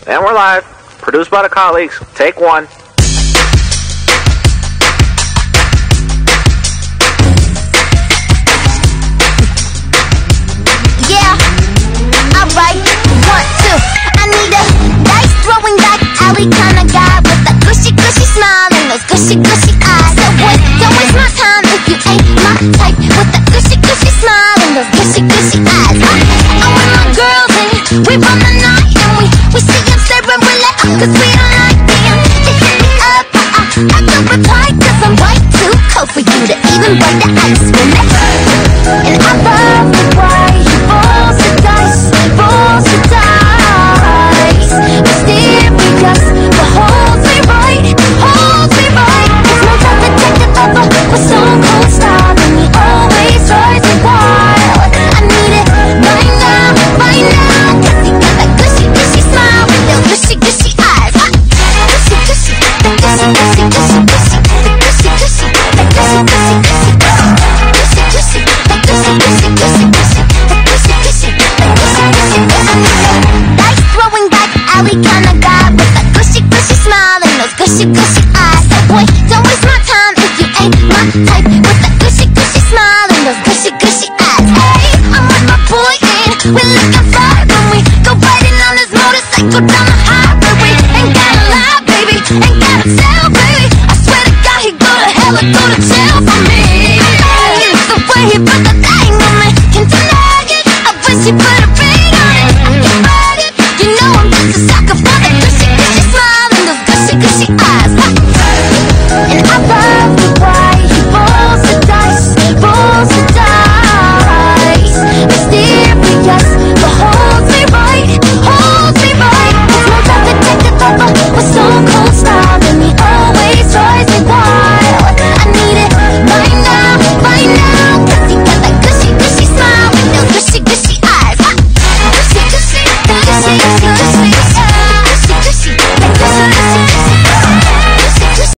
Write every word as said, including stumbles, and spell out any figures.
And we're live. Produced by the colleagues. Take one. Yeah. Alright. One, two. I need a dice throwing back alley kind of guy with a gushy gushy smile and those gushy gushy eyes. So boy, don't waste my time if you ain't my type with a gushy gushy smile and those gushy gushy eyes. I'm with my girls and we run the night and we we see them staring really up 'cause we don't like being they hit me up. Uh, uh, I don't reply 'cause I'm way too cold for you to even break the ice with me. And I love the way you rolls the dice, rolls the dice. Mysterious, but holds me right, holds me right. It's no time to take the over with so cold style and he always drives me wild. I need it right now, right now, 'cause he got that gushy gushy smile with those gushy gushy eyes. Ah, gushy gushy, that gushy gushy gushy gushy, that gushy gushy, that gushy gushy gushy gushy, gushy gushy, that gushy gushy gushy gushy, that gushy gushy, that gushy gushy gushy. Dice throwing back alley kind of guy with that gushy gushy smile and those gushy gushy eyes. So boy, don't waste my time if you ain't my type with that gushy gushy smile and those gushy gushy eyes. Hey, I'm with my boy and we're looking fly when we go riding on his motorcycle down the highway. We ain't gotta lie, baby, ain't gotta tell, baby. I swear to God, he go to hell or go to jail.